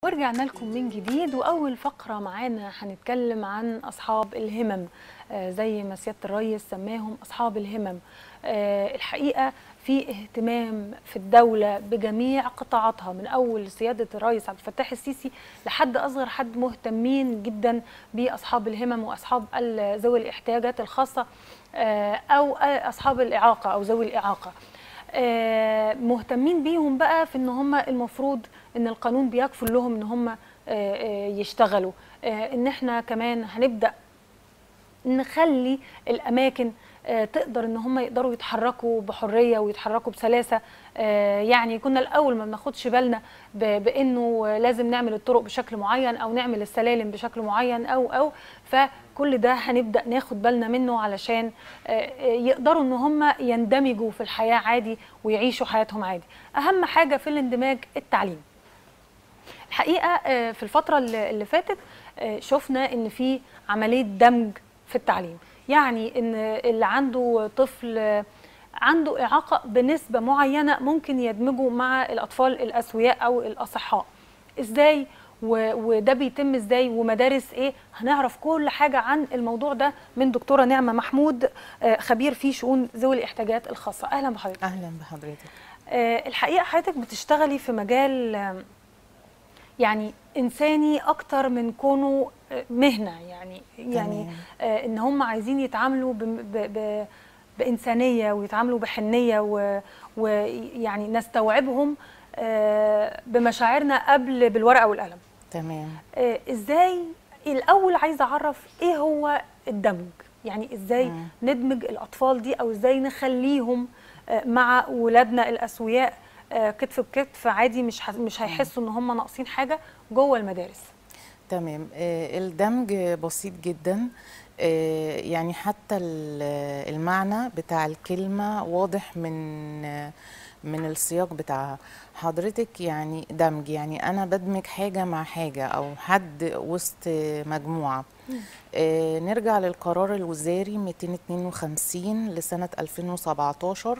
ورجعنا لكم من جديد، وأول فقرة معانا هنتكلم عن أصحاب الهمم. زي ما سيادة الرئيس سماهم أصحاب الهمم. الحقيقة في اهتمام في الدولة بجميع قطاعاتها، من أول سيادة الرئيس عبد الفتاح السيسي لحد أصغر حد، مهتمين جدا بأصحاب الهمم وأصحاب ذوي الاحتياجات الخاصة أو أصحاب الإعاقة أو ذوي الإعاقة. مهتمين بيهم بقى في ان هم المفروض ان القانون بيكفل لهم ان هم يشتغلوا. ان احنا كمان هنبدأ نخلي الاماكن تقدر ان هم يقدروا يتحركوا بحريه ويتحركوا بسلاسه. يعني كنا الاول ما بناخدش بالنا بانه لازم نعمل الطرق بشكل معين او نعمل السلالم بشكل معين او فكل ده هنبدا ناخد بالنا منه علشان يقدروا ان هم يندمجوا في الحياه عادي ويعيشوا حياتهم عادي. اهم حاجه في الاندماج التعليم. الحقيقه في الفتره اللي فاتت شفنا ان في عمليه دمج في التعليم، يعني ان اللي عنده طفل عنده إعاقة بنسبة معينة ممكن يدمجوا مع الأطفال الأسوياء أو الأصحاء. إزاي وده بيتم إزاي ومدارس إيه؟ هنعرف كل حاجة عن الموضوع ده من دكتورة نعمة محمود، خبير في شؤون ذوي الاحتياجات الخاصة. أهلا بحضرتك. أهلا بحضرتك. الحقيقة حضرتك بتشتغلي في مجال يعني إنساني أكتر من كونه مهنة، يعني إن هم عايزين يتعاملوا بإنسانية ويتعاملوا بحنية ويعني نستوعبهم بمشاعرنا قبل بالورقة والقلم. تمام. إزاي الأول عايزة أعرف إيه هو الدمج، يعني إزاي ندمج الأطفال دي أو إزاي نخليهم مع ولادنا الأسوياء كتف بكتف عادي، مش هيحسوا ان هم ناقصين حاجه جوه المدارس. تمام. الدمج بسيط جدا. يعني حتى المعنى بتاع الكلمه واضح من السياق بتاعها حضرتك. يعني دمج يعني انا بدمج حاجه مع حاجه او حد وسط مجموعه. نرجع للقرار الوزاري 252 لسنه 2017.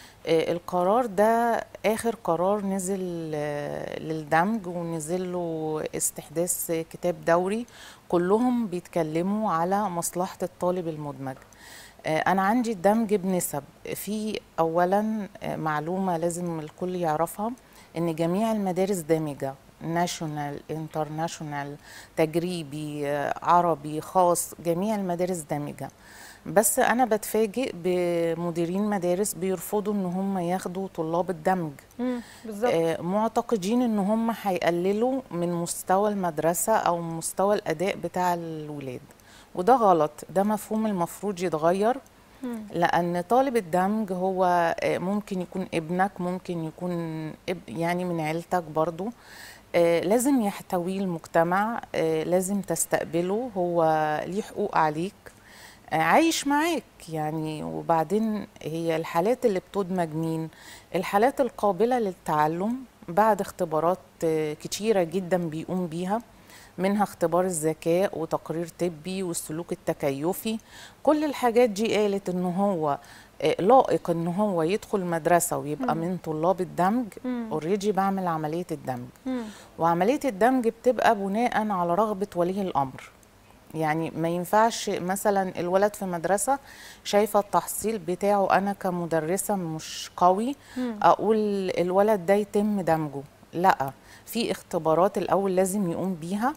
القرار ده آخر قرار نزل للدمج، ونزل له استحداث كتاب دوري كلهم بيتكلموا على مصلحة الطالب المدمج. أنا عندي الدمج بنسب. في أولا معلومة لازم الكل يعرفها، إن جميع المدارس دامجة، ناشونال، انترناشونال، تجريبي، عربي، خاص، جميع المدارس دامجة. بس أنا بتفاجئ بمديرين مدارس بيرفضوا إن هم ياخدوا طلاب الدمج. بالظبط. معتقدين إن هم هيقللوا من مستوى المدرسة أو مستوى الأداء بتاع الولاد، وده غلط. ده مفهوم المفروض يتغير. لأن طالب الدمج هو ممكن يكون ابنك، ممكن يكون يعني من عيلتك برضو. لازم يحتويه المجتمع، لازم تستقبله، هو ليه حقوق عليك، عايش معاك يعني. وبعدين هي الحالات اللي بتدمج مين؟ الحالات القابلة للتعلم بعد اختبارات كتيرة جدا بيقوم بيها، منها اختبار الذكاء وتقرير طبي والسلوك التكيفي. كل الحاجات دي قالت ان هو لائق ان هو يدخل مدرسة ويبقى من طلاب الدمج. اوريدي بعمل عملية الدمج، وعملية الدمج بتبقى بناء على رغبة ولي الأمر. يعني ما ينفعش مثلا الولد في مدرسة شايفة التحصيل بتاعه أنا كمدرسة مش قوي أقول الولد ده يتم دمجه. لا، في اختبارات الأول لازم يقوم بيها،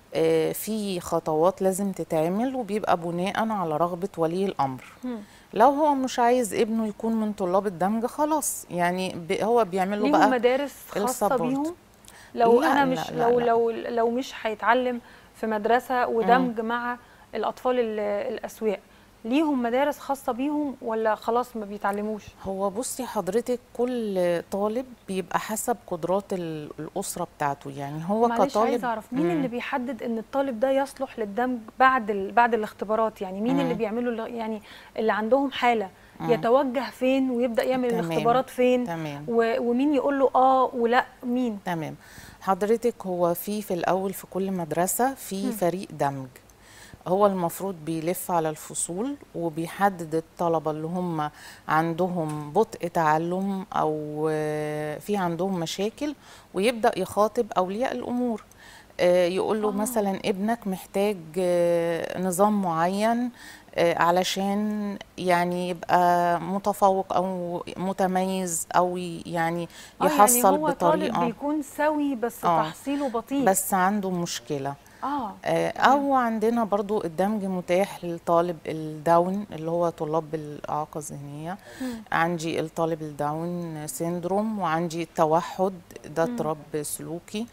في خطوات لازم تتعمل، وبيبقى بناء على رغبة ولي الأمر. لو هو مش عايز ابنه يكون من طلاب الدمج خلاص، يعني هو بيعمل له بقى مدارس خاصة بيهم. لو لا أنا مش لا لا لو مش هيتعلم في مدرسة ودمج مع الأطفال الأسوياء، ليهم مدارس خاصة بيهم ولا خلاص ما بيتعلموش؟ هو بصي حضرتك، كل طالب بيبقى حسب قدرات الأسرة بتاعته. يعني هو معلش كطالب عايزة أعرف مين اللي بيحدد إن الطالب ده يصلح للدمج بعد الاختبارات؟ يعني مين اللي بيعملوا يعني اللي عندهم حالة يتوجه فين ويبدأ يعمل الاختبارات فين؟ تمام. ومين يقول له ولا مين؟ تمام حضرتك. هو في الأول في كل مدرسة في فريق دمج. هو المفروض بيلف على الفصول وبيحدد الطلبة اللي هم عندهم بطء تعلم أو في عندهم مشاكل، ويبدأ يخاطب أولياء الأمور. يقول له مثلا ابنك محتاج نظام معين علشان يعني يبقى متفوق أو متميز أو يعني يعني يحصل هو طالب بطريقة بيكون سوي بس اه تحصيله بطيء. بس عنده مشكلة. تمام. أو عندنا برضو الدمج متاح للطالب الداون اللي هو طلاب بالإعاقة الذهنية. مم. عندي الطالب الداون سيندروم، وعندي التوحد ده مم. اضطراب سلوكي.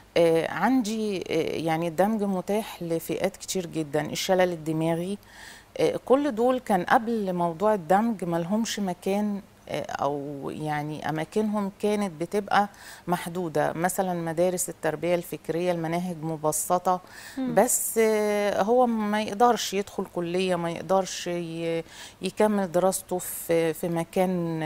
عندي يعني الدمج متاح لفئات كتير جدا. الشلل الدماغي، كل دول كان قبل موضوع الدمج ملهمش مكان، أو يعني أماكنهم كانت بتبقى محدودة. مثلا مدارس التربية الفكرية المناهج مبسطة، مم. بس هو ما يقدرش يدخل كلية، ما يقدرش يكمل دراسته في مكان،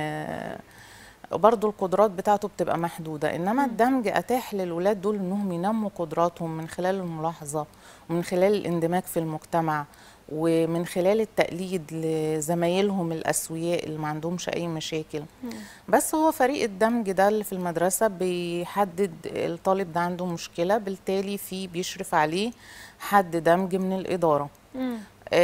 برضو القدرات بتاعته بتبقى محدودة. إنما مم. الدمج أتاح للولاد دول إنهم ينموا قدراتهم من خلال الملاحظة، ومن خلال الاندماج في المجتمع، ومن خلال التقليد لزمايلهم الأسوياء اللي ما عندهمش أي مشاكل. مم. بس هو فريق الدمج ده اللي في المدرسة بيحدد الطالب ده عنده مشكلة، بالتالي في بيشرف عليه حد دمج من الإدارة. مم.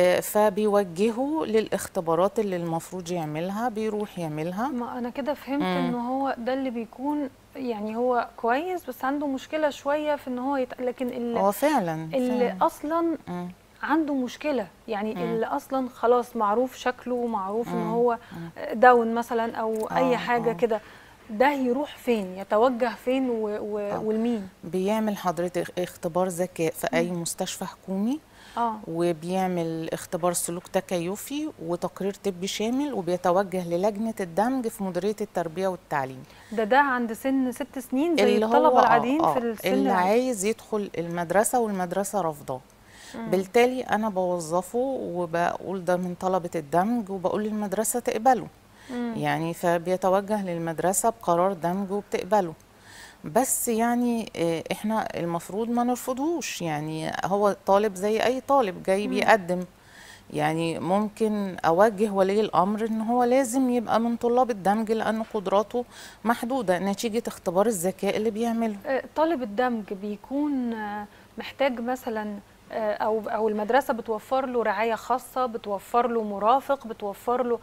فبيوجهه للاختبارات اللي المفروض يعملها، بيروح يعملها. ما انا كده فهمت ان مم. هو ده اللي بيكون، يعني هو كويس بس عنده مشكلة شوية في ان هو لكن هو فعلا اللي فعلا. اصلا مم. عنده مشكلة، يعني مم. اللي اصلا خلاص معروف شكله ومعروف ان مم. هو مم. داون مثلا او اي اه حاجة اه كده، ده يروح فين، يتوجه فين اه والمين؟ بيعمل حضرتك اختبار ذكاء في اي مم. مستشفى حكومي، اه. وبيعمل اختبار سلوك تكيفي وتقرير طبي شامل، وبيتوجه للجنة الدمج في مديرية التربية والتعليم. ده عند سن 6 سنين زي اللي هو الطلبة العاديين في السن اللي العادي. عايز يدخل المدرسة والمدرسة رافضاه. مم. بالتالي انا بوظفه وبقول ده من طلبة الدمج، وبقول للمدرسة تقبله. مم. يعني فبيتوجه للمدرسة بقرار دمج وبتقبله. بس يعني احنا المفروض ما نرفضهوش. يعني هو طالب زي اي طالب جاي مم. بيقدم. يعني ممكن اوجه ولي الامر ان هو لازم يبقى من طلاب الدمج، لان قدراته محدودة نتيجة اختبار الذكاء اللي بيعمله. طالب الدمج بيكون محتاج مثلا او المدرسه بتوفر له رعايه خاصه، بتوفر له مرافق، بتوفر له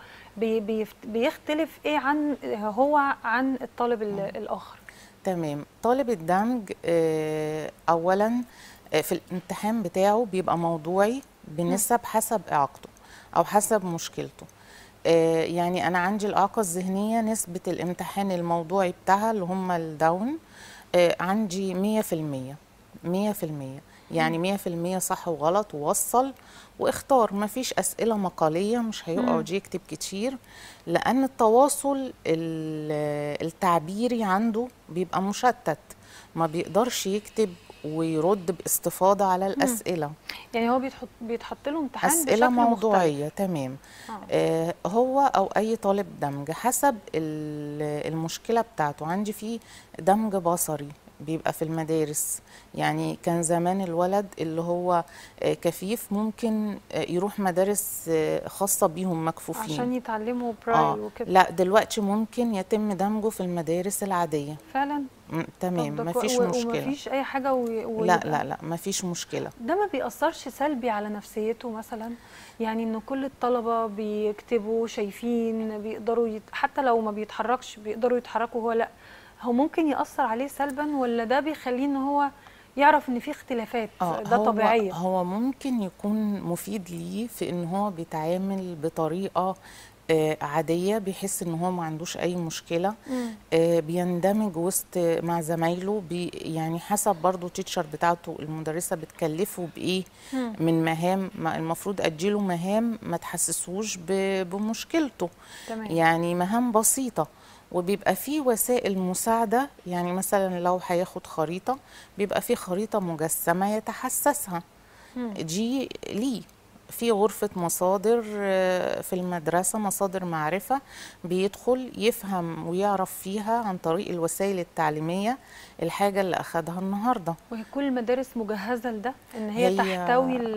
بيختلف ايه عن هو عن الطالب الاخر؟ تمام. طالب الدمج اولا في الامتحان بتاعه بيبقى موضوعي مم. بنسب حسب اعاقته او حسب مشكلته. يعني انا عندي الاعاقه الذهنيه، نسبه الامتحان الموضوعي بتاعها اللي هم الداون عندي 100%. 100%، يعني 100% صح وغلط ووصل واختار. ما فيش أسئلة مقالية، مش مم. هيقعد يكتب كتير، لأن التواصل التعبيري عنده بيبقى مشتت، ما بيقدرش يكتب ويرد باستفاضة على مم. الأسئلة. يعني هو بيتحط له امتحان أسئلة بشكل مختلف. موضوعية، تمام. اه. هو أو أي طالب دمج حسب المشكلة بتاعته. عندي فيه دمج بصري بيبقى في المدارس. يعني كان زمان الولد اللي هو كفيف ممكن يروح مدارس خاصة بيهم مكفوفين. عشان يتعلموا برايل وكده. لا، دلوقتي ممكن يتم دمجه في المدارس العادية. فعلا. طب تمام، ده مفيش مشكلة. ومفيش اي حاجه لا ويبقى لا لا، مفيش مشكلة. ده ما بيأثرش سلبي على نفسيته مثلا؟ يعني ان كل الطلبة بيكتبوا شايفين بيقدروا حتى لو ما بيتحركش بيقدروا يتحركوا، هو لا، هو ممكن يأثر عليه سلبا، ولا ده بيخليه ان هو يعرف ان في اختلافات ده طبيعية؟ هو ممكن يكون مفيد ليه في ان هو بيتعامل بطريقة عادية، بيحس ان هو ما عندوش اي مشكلة. بيندمج وسط مع زمايله. يعني حسب برضو تيتشر بتاعته المدرسة بتكلفه بايه من مهام. المفروض اديله مهام ما تحسسوش بمشكلته. تمام. يعني مهام بسيطة، وبيبقى فيه وسائل مساعدة. يعني مثلا لو هياخد خريطة، بيبقى فيه خريطة مجسمة يتحسسها. دي ليه في غرفة مصادر في المدرسة، مصادر معرفة، بيدخل يفهم ويعرف فيها عن طريق الوسائل التعليمية الحاجة اللي أخدها النهاردة. وهي كل المدارس مجهزة لده، ان هي هي تحتوي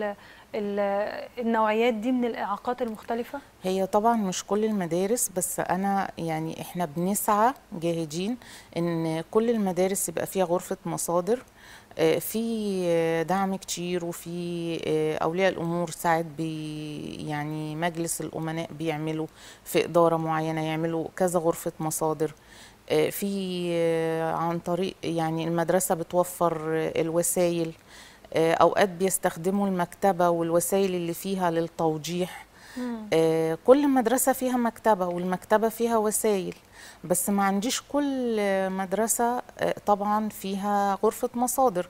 النوعيات دي من الإعاقات المختلفة؟ هي طبعا مش كل المدارس، بس انا يعني احنا بنسعى جاهدين ان كل المدارس يبقى فيها غرفة مصادر. في دعم كتير، وفي اولياء الامور ساعات يعني مجلس الامناء بيعملوا في ادارة معينة يعملوا كذا غرفة مصادر. في عن طريق يعني المدرسة بتوفر الوسائل. اوقات بيستخدموا المكتبة والوسائل اللي فيها للتوضيح. كل مدرسة فيها مكتبة، والمكتبة فيها وسائل، بس ما عنديش كل مدرسة طبعا فيها غرفة مصادر.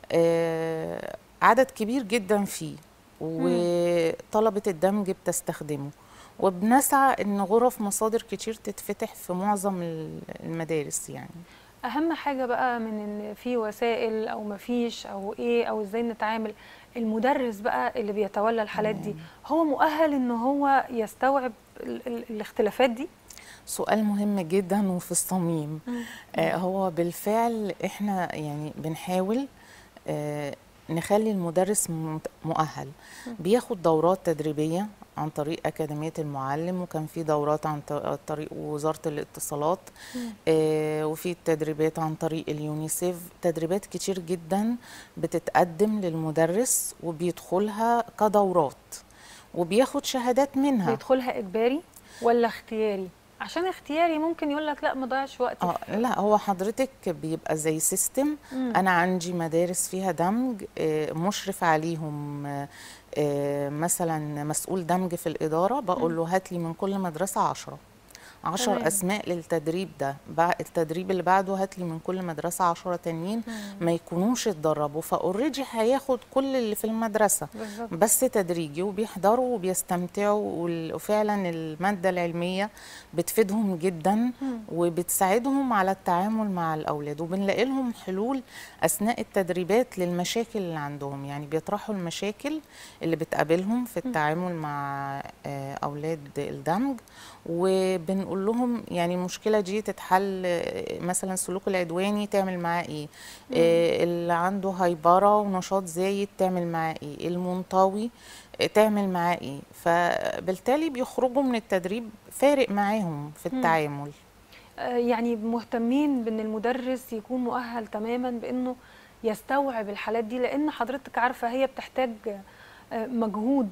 عدد كبير جدا فيه، وطلبة الدمج بتستخدمه، وبنسعى ان غرف مصادر كتير تتفتح في معظم المدارس يعني. اهم حاجه بقى من ان في وسائل او ما فيش او ايه او ازاي نتعامل، المدرس بقى اللي بيتولى الحالات دي هو مؤهل ان هو يستوعب الاختلافات دي؟ سؤال مهم جدا وفي الصميم. هو بالفعل احنا يعني بنحاول نخلي المدرس مؤهل. بياخد دورات تدريبية عن طريق أكاديمية المعلم، وكان في دورات عن طريق وزارة الاتصالات، وفي تدريبات عن طريق اليونيسيف. تدريبات كتير جدا بتتقدم للمدرس وبيدخلها كدورات وبياخد شهادات منها. بيدخلها إجباري ولا اختياري؟ عشان اختياري ممكن يقول لك لا ما ضيعش وقتي. لا، هو حضرتك بيبقى زي سيستم. انا عندي مدارس فيها دمج، مشرف عليهم مثلا مسؤول دمج في الإدارة، بقول له هات لي من كل مدرسة 10 أسماء للتدريب ده. التدريب اللي بعده هات لي من كل مدرسة 10 تانيين ما يكونوش اتدربوا، فاوريدي هياخد كل اللي في المدرسة بالزبط. بس تدريجي، وبيحضروا وبيستمتعوا، وفعلا المادة العلمية بتفيدهم جدا وبتساعدهم على التعامل مع الأولاد، وبنلاقي لهم حلول أثناء التدريبات للمشاكل اللي عندهم. يعني بيطرحوا المشاكل اللي بتقابلهم في التعامل مع أولاد الدمج، وبنقول لهم يعني المشكلة دي تتحل. مثلا السلوك العدواني تعمل معاه ايه، اللي عنده هايبرة ونشاط زايد تعمل معاه ايه، المنطوي تعمل معاه ايه. فبالتالي بيخرجوا من التدريب فارق معاهم في التعامل. يعني مهتمين بان المدرس يكون مؤهل تماما بانه يستوعب الحالات دي، لان حضرتك عارفة هي بتحتاج مجهود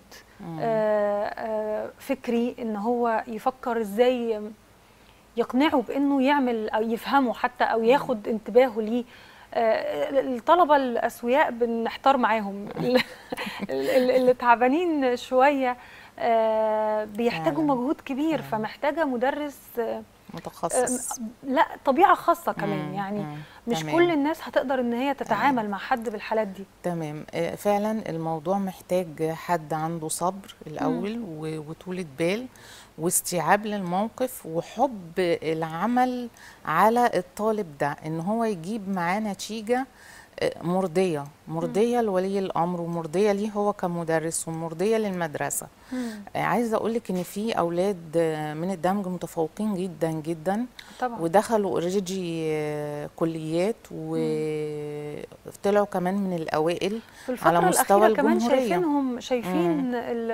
فكري، ان هو يفكر ازاي يقنعه بانه يعمل او يفهمه حتى او ياخد انتباهه ليه. الطلبه الاسوياء بنحتار معاهم اللي تعبانين شويه بيحتاجوا مجهود كبير، فمحتاجه مدرس متخصص. لا طبيعه خاصه كمان، يعني مش تمام. كل الناس هتقدر ان هي تتعامل مع حد بالحالات دي. تمام. فعلا الموضوع محتاج حد عنده صبر الاول وطولة بال واستيعاب للموقف وحب العمل على الطالب ده، ان هو يجيب معاه نتيجة مرضية لولي الأمر، ومرضية ليه هو كمدرس، ومرضية للمدرسة. عايزة أقولك إن في أولاد من الدمج متفوقين جدا جدا طبعا، ودخلوا اوريدي كليات وطلعوا كمان من الأوائل على مستوى الجمهورية. كمان شايفين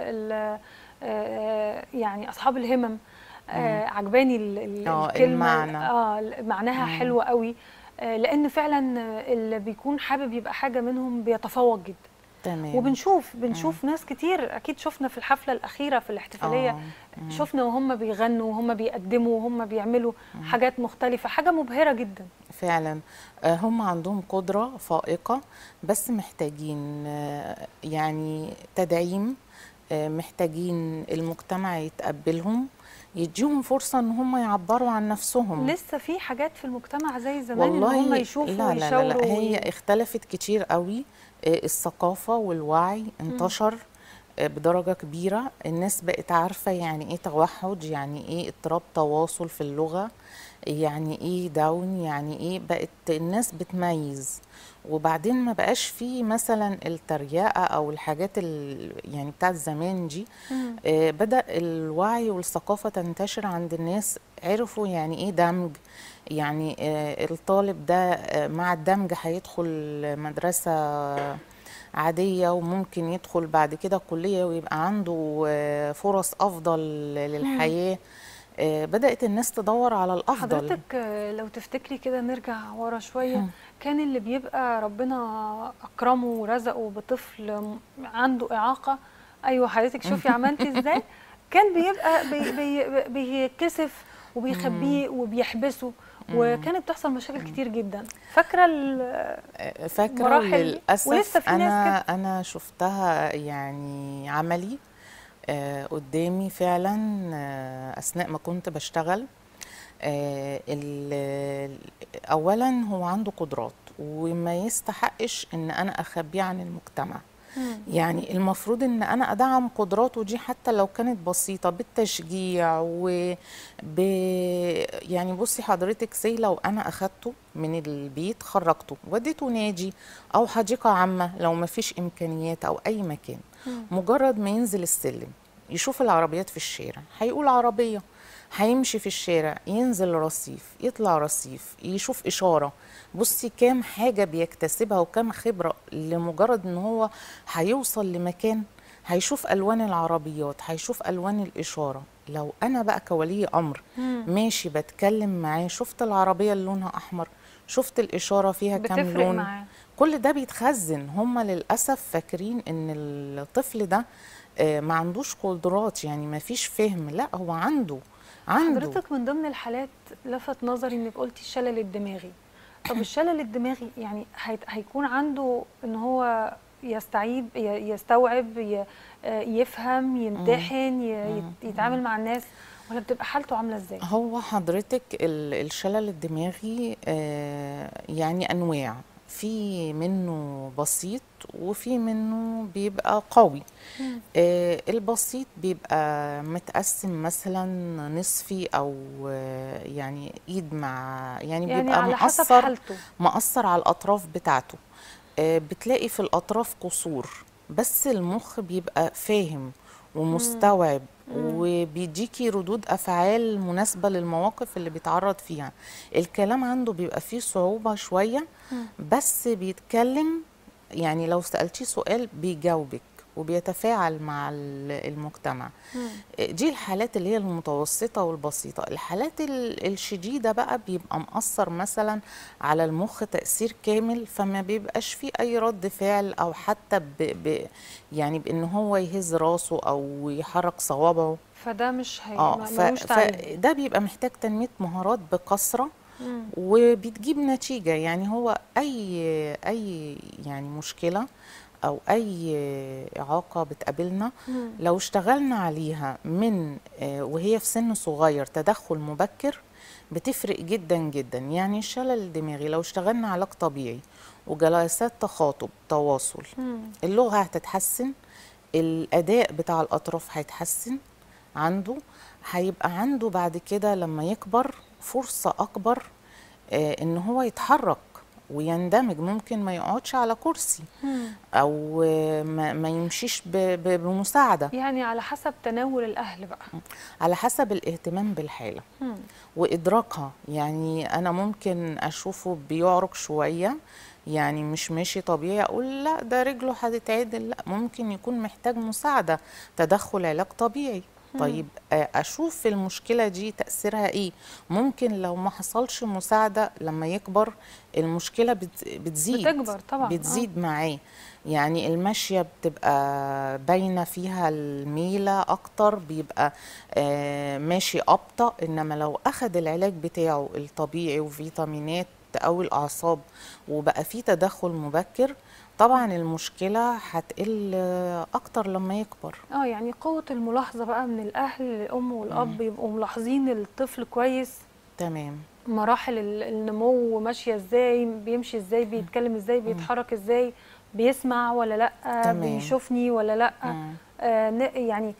يعني أصحاب الهمم. عجباني الكلمة، معناها حلوة قوي، لأن فعلا اللي بيكون حابب يبقى حاجة منهم بيتفوق جدا. تمام. وبنشوف ناس كتير، أكيد شفنا في الحفلة الأخيرة في الاحتفالية شفنا وهم بيغنوا وهم بيقدموا وهم بيعملوا حاجات مختلفة، حاجة مبهرة جدا فعلا. هم عندهم قدرة فائقة، بس محتاجين يعني تدعيم، محتاجين المجتمع يتقبلهم، يديهم فرصة ان هم يعبروا عن نفسهم. لسه في حاجات في المجتمع زي زمان ان هم يشوفوا ويشاوروا؟ لا هي اختلفت كتير قوي. الثقافة والوعي انتشر بدرجة كبيرة. الناس بقت عارفة يعني ايه توحد، يعني ايه اضطراب تواصل في اللغة، يعني ايه داون، يعني ايه. بقت الناس بتميز، وبعدين ما بقاش فيه مثلا التريقة او الحاجات يعني بتاعت زمان دي. بدأ الوعي والثقافة تنتشر عند الناس، عرفوا يعني ايه دمج، يعني الطالب ده مع الدمج هيدخل مدرسة عادية، وممكن يدخل بعد كده كلية ويبقى عنده فرص أفضل للحياة. بدأت الناس تدور على الأفضل. حضرتك لو تفتكري كده نرجع ورا شوية، كان اللي بيبقى ربنا أكرمه ورزقه بطفل عنده إعاقة، أيوة حضرتك شوفي عملتي إزاي، كان بيبقى بيكسف وبيخبيه وبيحبسه، وكانت بتحصل مشاكل كتير جدا. فاكرة فاكرة، ولسه للأسف في ناس كده. أنا شفتها يعني عملي قدامي فعلا أثناء ما كنت بشتغل. أولا هو عنده قدرات وما يستحقش إن أنا أخبيه عن المجتمع. يعني المفروض ان انا ادعم قدراته دي حتى لو كانت بسيطه بالتشجيع يعني بصي حضرتك، لو انا اخدته من البيت خرجته وديته نادي او حديقه عامه لو ما فيش امكانيات او اي مكان، مجرد ما ينزل السلم يشوف العربيات في الشارع هيقول عربيه، هيمشي في الشارع ينزل رصيف يطلع رصيف يشوف إشارة. بصي كام حاجة بيكتسبها وكام خبرة لمجرد ان هو هيوصل لمكان، هيشوف ألوان العربيات، هيشوف ألوان الإشارة. لو أنا بقى كولي أمر ماشي بتكلم معاه، شفت العربية اللي لونها أحمر، شفت الإشارة فيها كام لون، معاه. كل ده بيتخزن. هم للأسف فاكرين ان الطفل ده ما عندوش قدرات، يعني ما فيش فهم. لا، هو عنده. حضرتك من ضمن الحالات لفت نظري انك قلتي الشلل الدماغي. طب الشلل الدماغي يعني هيكون عنده ان هو يستوعب، يفهم، يمتحن، يتعامل مع الناس، ولا بتبقى حالته عامله ازاي؟ هو حضرتك الشلل الدماغي يعني انواع، في منه بسيط وفي منه بيبقى قوي. البسيط بيبقى متقسم مثلا نصفي او يعني ايد مع يعني بيبقى على حسب حالته، مأثر على الاطراف بتاعته. بتلاقي في الاطراف قصور، بس المخ بيبقى فاهم ومستوعب وبيديكي ردود افعال مناسبه للمواقف اللي بيتعرض فيها. الكلام عنده بيبقى فيه صعوبه شويه، بس بيتكلم. يعني لو سالتيه سؤال بيجاوبك وبيتفاعل مع المجتمع. دي الحالات اللي هي المتوسطة والبسيطة. الحالات الشديدة بقى بيبقى مأثر مثلا على المخ تأثير كامل، فما بيبقاش فيه أي رد فعل، أو حتى يعني بإن هو يهز راسه أو يحرك صوابعه. فده مش ملوش تعليم. فده بيبقى محتاج تنمية مهارات بكثرة وبتجيب نتيجة. يعني هو أي يعني مشكلة أو أي إعاقة بتقابلنا، لو اشتغلنا عليها من وهي في سن صغير، تدخل مبكر بتفرق جدا جدا. يعني الشلل الدماغي لو اشتغلنا علاج طبيعي وجلسات تخاطب تواصل، اللغة هتتحسن، الأداء بتاع الأطراف هيتحسن عنده، هيبقى عنده بعد كده لما يكبر فرصة أكبر إن هو يتحرك ويندمج. ممكن ما يقعدش على كرسي او ما يمشيش بمساعده. يعني على حسب تناول الاهل بقى، على حسب الاهتمام بالحاله وادراكها. يعني انا ممكن اشوفه بيعرق شويه، يعني مش ماشي طبيعي، اقول لا ده رجله هتتعدل، لا ممكن يكون محتاج مساعده، تدخل علاج طبيعي. طيب اشوف المشكله دي تاثيرها ايه. ممكن لو ما حصلش مساعده لما يكبر المشكله بتكبر طبعا، بتزيد معاه. يعني المشيه بتبقى باينه فيها الميله اكتر، بيبقى ماشي ابطا. انما لو اخذ العلاج بتاعه الطبيعي وفيتامينات تقوي الاعصاب وبقى فيه تدخل مبكر، طبعا المشكلة هتقل أكتر لما يكبر. يعني قوة الملاحظة بقى من الأهل، الأم والأب يبقوا ملاحظين الطفل كويس، تمام، مراحل النمو ماشية ازاي، بيمشي ازاي، بيتكلم ازاي، بيتحرك ازاي، بيسمع ولا لأ، تمام. بيشوفني ولا لأ. يعني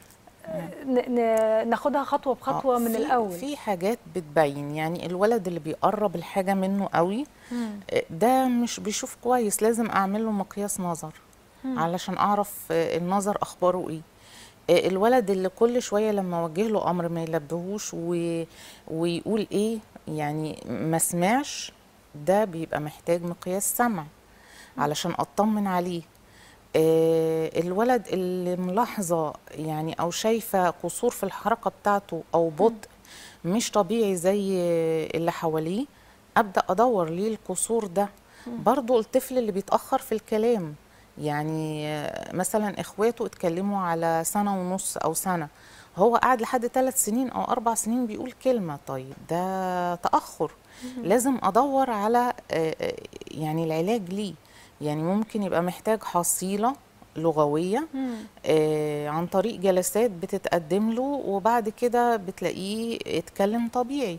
ناخدها خطوة بخطوة من الأول. في حاجات بتبين، يعني الولد اللي بيقرب الحاجة منه قوي ده مش بيشوف كويس، لازم أعمل له مقياس نظر علشان أعرف النظر أخباره إيه. الولد اللي كل شوية لما أوجه له أمر ما يلبهوش ويقول إيه، يعني ما سمعش، ده بيبقى محتاج مقياس سمع علشان أطمن عليه. الولد اللي ملاحظة يعني أو شايفة قصور في الحركة بتاعته أو بطء مش طبيعي زي اللي حواليه، أبدأ أدور ليه القصور ده. برضو الطفل اللي بيتأخر في الكلام، يعني مثلا إخواته اتكلموا على سنة ونص أو سنة، هو قاعد لحد 3 سنين أو 4 سنين بيقول كلمة، طيب ده تأخر. لازم أدور على يعني العلاج ليه. يعني ممكن يبقى محتاج حصيلة لغوية عن طريق جلسات بتتقدم له، وبعد كده بتلاقيه اتكلم طبيعي.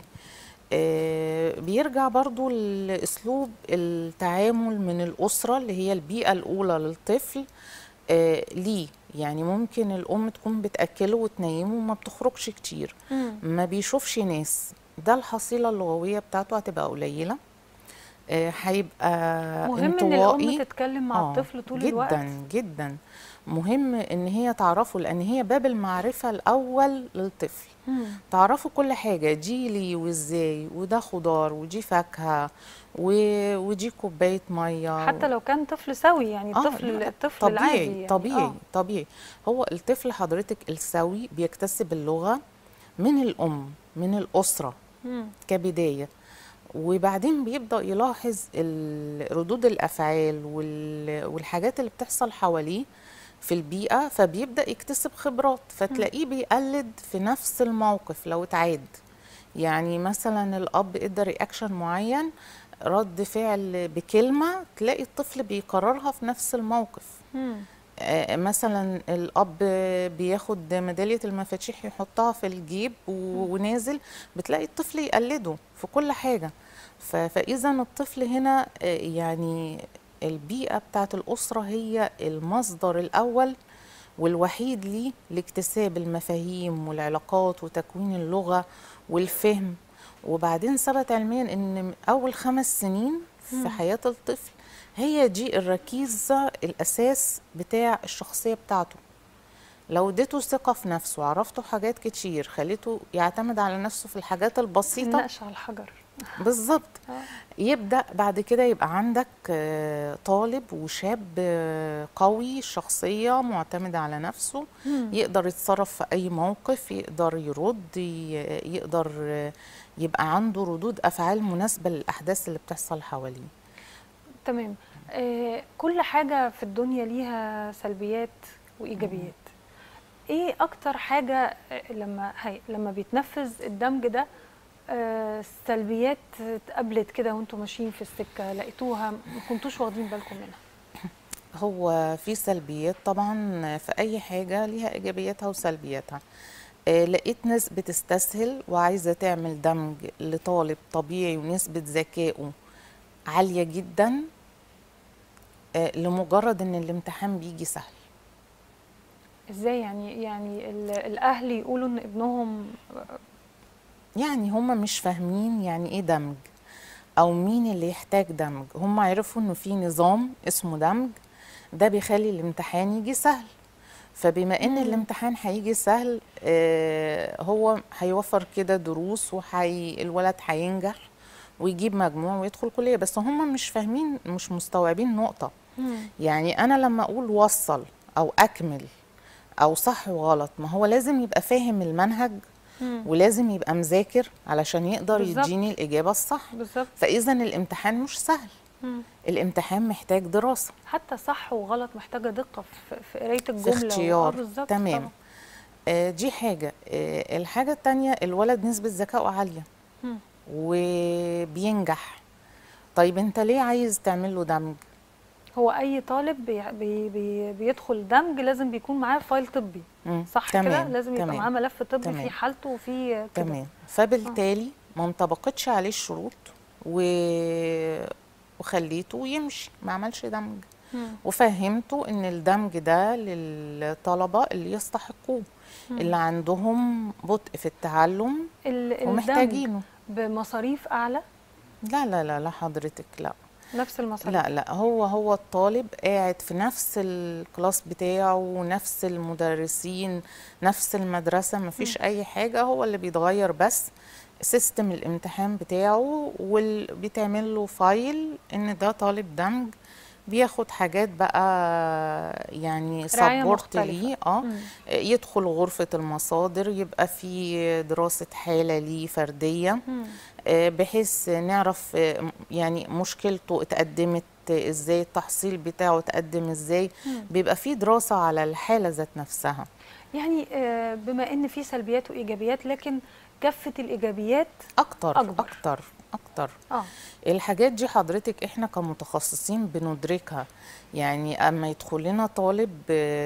بيرجع برضو لأسلوب التعامل من الأسرة اللي هي البيئة الأولى للطفل ليه. يعني ممكن الأم تكون بتأكله وتنيمه وما بتخرجش كتير، ما بيشوفش ناس، ده الحصيلة اللغوية بتاعته هتبقى قليلة. هيبقى مهم ان الام انطوائي. تتكلم مع الطفل طول الوقت. جدا جدا مهم ان هي تعرفه، لان هي باب المعرفة الاول للطفل. تعرفه كل حاجة، دي ليه وازاي، وده خضار ودي فاكهة ودي كوباية مية. حتى لو كان طفل سوي، يعني الطفل طبيعي العادي يعني. طبيعي طبيعي. هو الطفل حضرتك السوي بيكتسب اللغة من الام، من الاسرة كبداية، وبعدين بيبدأ يلاحظ ردود الأفعال والحاجات اللي بتحصل حواليه في البيئة، فبيبدأ يكتسب خبرات، فتلاقيه بيقلد في نفس الموقف لو اتعاد. يعني مثلا الأب ادى رياكشن معين، رد فعل بكلمة، تلاقي الطفل بيكررها في نفس الموقف. مثلا الأب بياخد ميدالية المفاتيح يحطها في الجيب ونازل، بتلاقي الطفل يقلده في كل حاجة. فإذا الطفل هنا يعني البيئة بتاعت الأسرة هي المصدر الأول والوحيد ليه لاكتساب المفاهيم والعلاقات وتكوين اللغة والفهم. وبعدين ثبت علميا ان اول 5 سنين في حياة الطفل هي دي الركيزة الاساس بتاع الشخصية بتاعته. لو اديته ثقة في نفسه، عرفته حاجات كتير، خليته يعتمد على نفسه في الحاجات البسيطة، النقش على الحجر. بالظبط. يبدأ بعد كده يبقى عندك طالب وشاب قوي الشخصية، معتمد على نفسه، يقدر يتصرف في أي موقف، يقدر يرد، يقدر يبقى عنده ردود أفعال مناسبة للأحداث اللي بتحصل حواليه. تمام. كل حاجة في الدنيا ليها سلبيات وإيجابيات. إيه أكتر حاجة لما بيتنفذ الدمج ده السلبيات اتقابلت كده وانتم ماشيين في السكه، لقيتوها ما كنتوش واخدين بالكم منها؟ هو في سلبيات طبعا، في اي حاجه ليها ايجابياتها وسلبياتها. لقيت ناس بتستسهل وعايزه تعمل دمج لطالب طبيعي ونسبه ذكائه عاليه جدا لمجرد ان الامتحان بيجي سهل. ازاي يعني الاهل يقولوا ان ابنهم، يعني هم مش فاهمين يعني ايه دمج او مين اللي يحتاج دمج. هم عرفوا انه في نظام اسمه دمج، ده بيخلي الامتحان يجي سهل. فبما ان الامتحان هيجي سهل هو هيوفر كده دروس الولد هينجح ويجيب مجموع ويدخل كلية. بس هم مش فاهمين، مش مستوعبين نقطة. يعني انا لما اقول وصل او اكمل او صح وغلط، ما هو لازم يبقى فاهم المنهج ولازم يبقى مذاكر علشان يقدر يديني الإجابة الصح. بالظبط. فإذا الامتحان مش سهل. الامتحان محتاج دراسة، حتى صح وغلط محتاجة دقة في قراية الجملة، في اختيار. بالظبط. تمام. دي حاجة. الحاجة التانية، الولد نسبة ذكائه عالية وبينجح. طيب انت ليه عايز تعمل له دمج؟ هو أي طالب بيدخل دمج لازم بيكون معاه فايل طبي، صح كده؟ لازم يبقى معاه ملف طبي فيه حالته وفيه كده. تمام. فبالتالي ما انطبقتش عليه الشروط وخليته يمشي، ما عملش دمج. وفهمته ان الدمج ده للطلبة اللي يستحقوه، اللي عندهم بطء في التعلم ومحتاجينه. بمصاريف أعلى؟ لا لا لا لا حضرتك، لا نفس المصاريف. لا لا، هو الطالب قاعد في نفس الكلاس بتاعه ونفس المدرسين، نفس المدرسة، مفيش أي حاجة. هو اللي بيتغير بس سيستم الامتحان بتاعه، وبيتعمل له فايل إن ده طالب دمج بياخد حاجات بقى يعني رعاية سبورت مختلفة. ليه. يدخل غرفة المصادر، يبقى في دراسة حالة ليه فردية، بحيث نعرف يعني مشكلته اتقدمت ازاي، التحصيل بتاعه اتقدم ازاي، بيبقى في دراسة على الحالة ذات نفسها. يعني بما ان في سلبيات وايجابيات، لكن كافة الايجابيات اكتر اكبر. اكتر اكتر. اه الحاجات دي حضرتك احنا كمتخصصين بندركها. يعني اما يدخل لنا طالب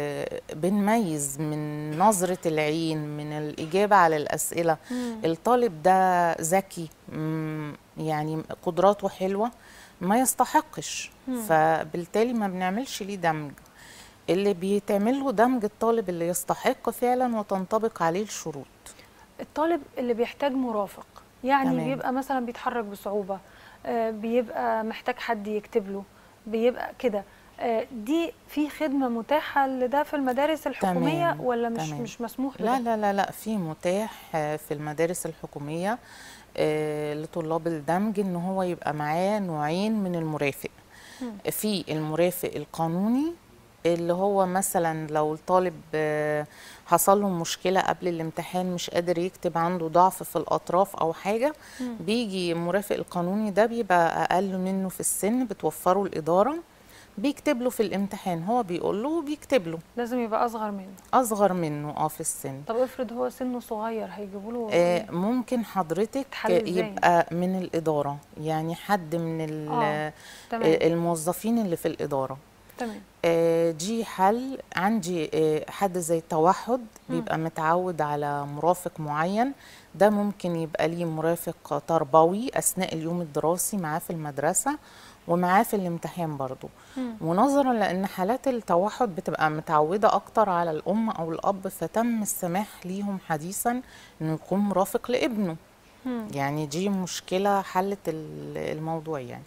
بنميز من نظرة العين، من الإجابة على الأسئلة. الطالب ده ذكي، يعني قدراته حلوة، ما يستحقش، فبالتالي ما بنعملش ليه دمج. اللي بيتعمل له دمج الطالب اللي يستحق فعلا وتنطبق عليه الشروط. الطالب اللي بيحتاج مرافق، يعني تمام. بيبقى مثلا بيتحرك بصعوبة، بيبقى محتاج حد يكتب له، بيبقى كده، دي في خدمة متاحة لده في المدارس الحكومية تمام ولا تمام. مش مسموح لا بده؟ لا لا لا، في متاح في المدارس الحكومية لطلاب الدمج ان هو يبقى معاه نوعين من المرافق. في المرافق القانوني، اللي هو مثلا لو الطالب حصل له مشكلة قبل الامتحان، مش قادر يكتب، عنده ضعف في الأطراف أو حاجة، بيجي المرافق القانوني ده بيبقى أقل منه في السن، بتوفره الإدارة، بيكتب له في الامتحان، هو بيقول له وبيكتب له. لازم يبقى أصغر منه؟ أصغر منه في السن. طب افرض هو سنه صغير، هيجيبوا له ممكن حضرتك تحل ازاي؟ يبقى من الإدارة، يعني حد من تمام الموظفين اللي في الإدارة. تمام. دي حل. عندي حد زي التوحد بيبقى متعود على مرافق معين، ده ممكن يبقى ليه مرافق تربوي أثناء اليوم الدراسي معاه في المدرسة ومعاه في الامتحان برضو. ونظرا لأن حالات التوحد بتبقى متعودة أكتر على الأم أو الأب، فتم السماح ليهم حديثا إنه يكون مرافق لابنه. يعني دي مشكلة حلت الموضوع يعني.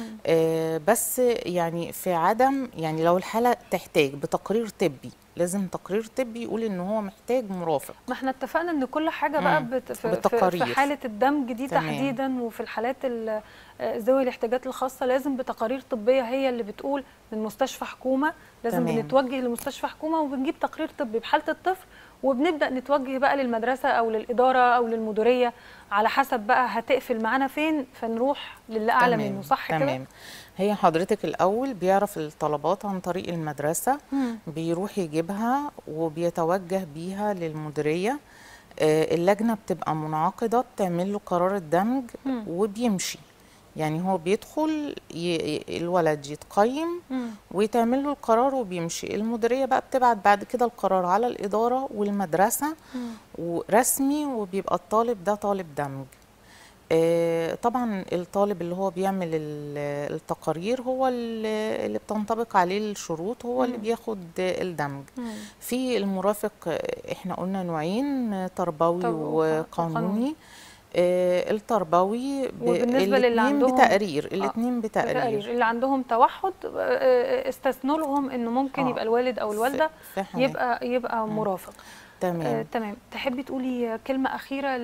بس يعني في عدم، يعني لو الحالة تحتاج بتقرير طبي، لازم تقرير طبي يقول ان هو محتاج مرافق. ما احنا اتفقنا ان كل حاجه بقى في بتقارير. حاله الدمج دي تمام. تحديدا، وفي الحالات ذوي الاحتياجات الخاصه لازم بتقارير طبيه هي اللي بتقول من مستشفى حكومه، لازم تمام. بنتوجه لمستشفى حكومه وبنجيب تقرير طبي بحاله الطفل، وبنبدا نتوجه بقى للمدرسه او للاداره او للمديريه على حسب بقى هتقفل معانا فين، فنروح للي اعلى منه. صح كده؟ تمام. هي حضرتك الأول بيعرف الطلبات عن طريق المدرسة، بيروح يجيبها وبيتوجه بيها للمديرية. اللجنة بتبقى منعقدة، بتعمل له قرار الدمج وبيمشي. يعني هو بيدخل الولد يتقيم ويتعمل له القرار وبيمشي. المديرية بقى بتبعت بعد كده القرار على الإدارة والمدرسة ورسمي، وبيبقى الطالب ده طالب دمج. طبعا الطالب اللي هو بيعمل التقارير هو اللي بتنطبق عليه الشروط، هو اللي بياخد الدمج. في المرافق احنا قلنا نوعين، تربوي وقانوني. التربوي وبالنسبه للي عندهم بتقرير، الاثنين بتقرير. اللي عندهم توحد استثنوا لهم انه ممكن يبقى الوالد او الوالده يبقى مرافق. تمام. تمام. تحبي تقولي كلمة أخيرة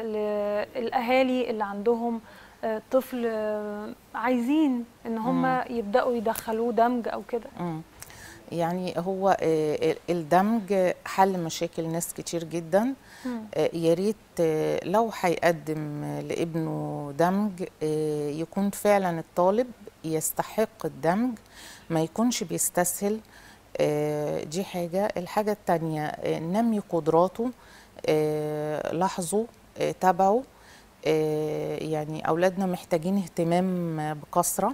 للأهالي اللي عندهم طفل عايزين إن هم يبدأوا يدخلوه دمج أو كده؟ يعني هو الدمج حل مشاكل ناس كتير جدا. يا ريت لو هيقدم لابنه دمج يكون فعلا الطالب يستحق الدمج، ما يكونش بيستسهل. دي حاجة. الحاجة التانية نمي قدراته، لاحظوا، تابعوا. يعني أولادنا محتاجين اهتمام بكثرة.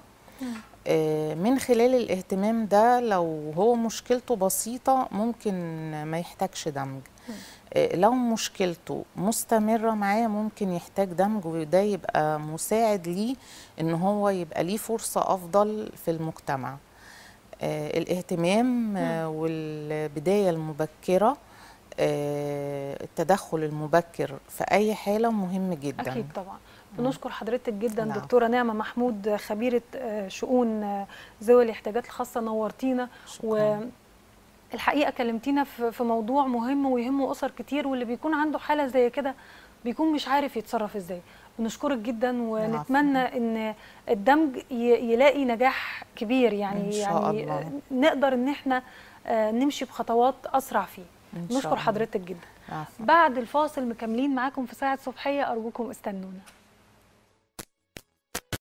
من خلال الاهتمام ده لو هو مشكلته بسيطة ممكن ما يحتاجش دمج. لو مشكلته مستمرة معاه ممكن يحتاج دمج، وده يبقى مساعد ليه إن هو يبقى ليه فرصة أفضل في المجتمع. الاهتمام والبداية المبكرة، التدخل المبكر في أي حالة مهم جدا. أكيد طبعا. بنشكر حضرتك جدا دكتورة نعمة محمود، خبيرة شؤون ذوي الاحتياجات الخاصة، نورتينا. والحقيقة كلمتينا في موضوع مهم ويهم أسر كتير، واللي بيكون عنده حالة زي كده بيكون مش عارف يتصرف ازاي. ونشكرك جدا، ونتمنى ان الدمج يلاقي نجاح كبير، يعني إن شاء الله. نقدر ان احنا نمشي بخطوات اسرع فيه. نشكر حضرتك جدا. بعد الفاصل مكملين معاكم في ساعة صبحية، ارجوكم استنونا.